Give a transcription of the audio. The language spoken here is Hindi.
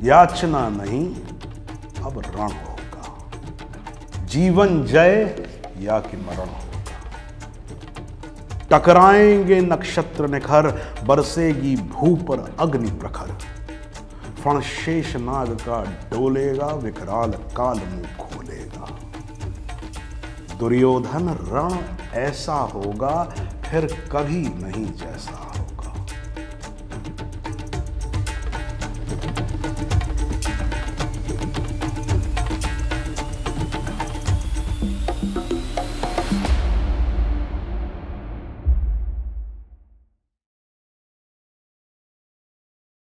याचना नहीं अब रण होगा, जीवन जय या कि मरण होगा। टकराएंगे नक्षत्र निखर, बरसेगी भू पर अग्नि प्रखर, फण शेष नाग का डोलेगा, विकराल काल मुंह खोलेगा। दुर्योधन रण ऐसा होगा फिर कभी नहीं जैसा।